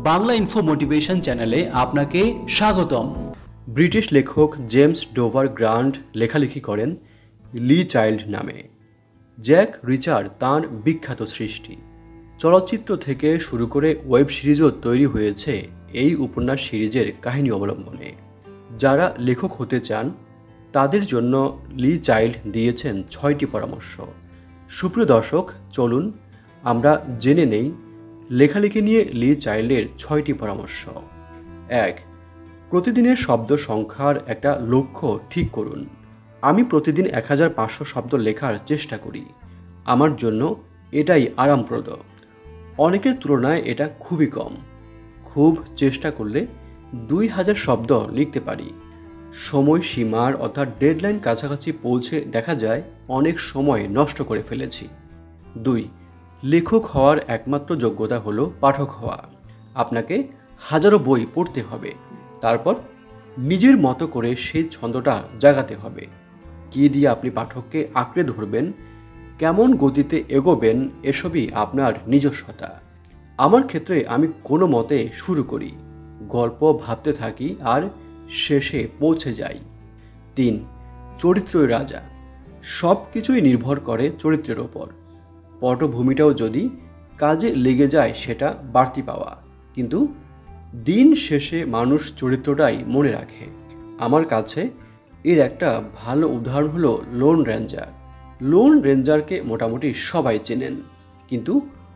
Bangla info motivation চ্যানেলে আপনাকে স্বাগতম। ব্রিটিশ লেখক জেমস ডোভার গ্রান্ট লেখালেখি করেন লি চাইল্ড নামে। জ্যাক রিচার তাঁর বিখ্যাত সৃষ্টি। চলচ্চিত্র থেকে শুরু করে ওয়েব সিরিজও তৈরি হয়েছে এই উপন্যাস সিরিজের কাহিনী অবলম্বনে। যারা লেখক হতে চান তাদের জন্য লি চাইল্ড দিয়েছেন 6টি পরামর্শ। সুপ্রিয় দর্শক, চলুন আমরা জেনে নেই লেখালেখি নিয়ে লি চাইল্ডের 6টি পরামর্শ। 1. প্রতিদিনের শব্দ সংখ্যার একটা লক্ষ্য ঠিক করুন। আমি প্রতিদিন 1500 শব্দ লেখার চেষ্টা করি। আমার জন্য এটাই আরামপ্রদ। অনেকের তুলনায় এটা খুবই কম। খুব চেষ্টা করলে 2000 শব্দ লিখতে পারি। সময়সীমার অর্থাৎ ডেডলাইন কাছাকাছি পৌঁছে দেখা যায় অনেক সময় নষ্ট করে ফেলেছি। 2. লেখক হওয়ার একমাত্র যোগ্যতা হলো পাঠক হওয়া। আপনাকে হাজারো বই পড়তে হবে, তারপর নিজের মতো করে সেই ছন্দটা জাগাতে হবে। কী দিয়ে আপনি পাঠককে আঁকড়ে ধরবেন, কেমন গতিতে এগোবেন, এসবই আপনার নিজস্বতা। আমার ক্ষেত্রে আমি কোনো মতে শুরু করি, গল্প ভাবতে থাকি আর শেষে পৌঁছে যাই। 3. চরিত্রই রাজা। সব কিছুই নির্ভর করে চরিত্রের ওপর। পটভূমিটাও যদি কাজে লেগে যায় সেটা বাড়তি পাওয়া, কিন্তু দিন শেষে মানুষ চরিত্রটাই মনে রাখে। আমার কাছে এর একটা ভালো উদাহরণ হলো লোন রেঞ্জার। লোন রেঞ্জারকে মোটামুটি সবাই চেনেন, কিন্তু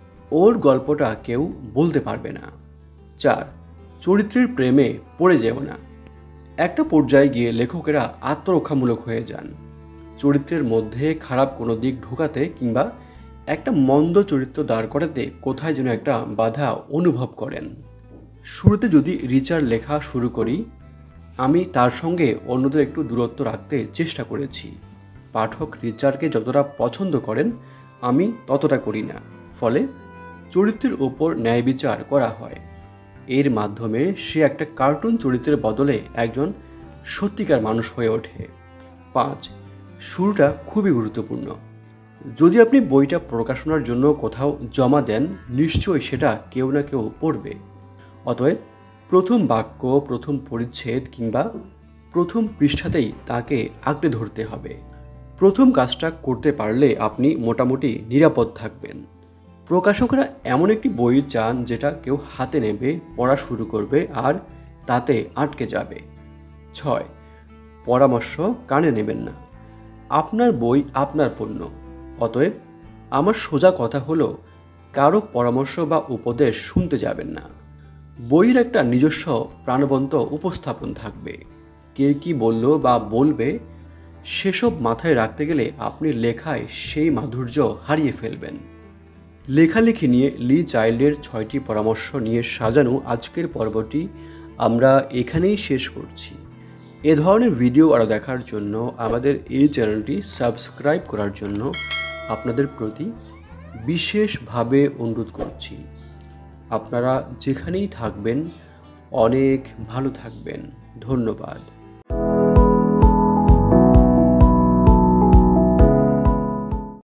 ওর গল্পটা কেউ বলতে পারবে না। 4. চরিত্রের প্রেমে পড়ে যেও না। একটা পর্যায়ে গিয়ে লেখকেরা আত্মরক্ষামূলক হয়ে যান। চরিত্রের মধ্যে খারাপ কোনো দিক ঢোকাতে কিংবা একটা মন্দ চরিত্র দাঁড় করাতে কোথায় যেন একটা বাধা অনুভব করেন। শুরুতে যদি রিচার লেখা শুরু করি, আমি তার সঙ্গে অন্যদের একটু দূরত্ব রাখতে চেষ্টা করেছি। পাঠক রিচারকে যতটা পছন্দ করেন আমি ততটা করি না, ফলে চরিত্রের ওপর ন্যায় বিচার করা হয়। এর মাধ্যমে সে একটা কার্টুন চরিত্রের বদলে একজন সত্যিকার মানুষ হয়ে ওঠে। 5. শুরুটা খুবই গুরুত্বপূর্ণ। যদি আপনি বইটা প্রকাশনার জন্য কোথাও জমা দেন, নিশ্চয়ই সেটা কেউ না কেউ পড়বে। অতএব প্রথম বাক্য, প্রথম পরিচ্ছেদ কিংবা প্রথম পৃষ্ঠাতেই তাকে আঁকড়ে ধরতে হবে। প্রথম কাজটা করতে পারলে আপনি মোটামুটি নিরাপদ থাকবেন। প্রকাশকরা এমন একটি বই চান যেটা কেউ হাতে নেবে, পড়া শুরু করবে আর তাতে আটকে যাবে। 6. পরামর্শ কানে নেবেন না। আপনার বই আপনার পণ্য। অতএব আমার সোজা কথা হলো, কারো পরামর্শ বা উপদেশ শুনতে যাবেন না। বইয়ের একটা নিজস্ব প্রাণবন্ত উপস্থাপন থাকবে। কে কি বলল বা বলবে সেসব মাথায় রাখতে গেলে আপনি লেখায় সেই মাধুর্য হারিয়ে ফেলবেন। লেখালেখি নিয়ে লি চাইল্ডের 6টি পরামর্শ নিয়ে সাজানো আজকের পর্বটি আমরা এখানেই শেষ করছি। এ ধরনের ভিডিও আরও দেখার জন্য আমাদের এই চ্যানেলটি সাবস্ক্রাইব করার জন্য আপনাদের প্রতি বিশেষভাবে অনুরোধ করছি। আপনারা যেখানেই থাকবেন অনেক ভালো থাকবেন। ধন্যবাদ।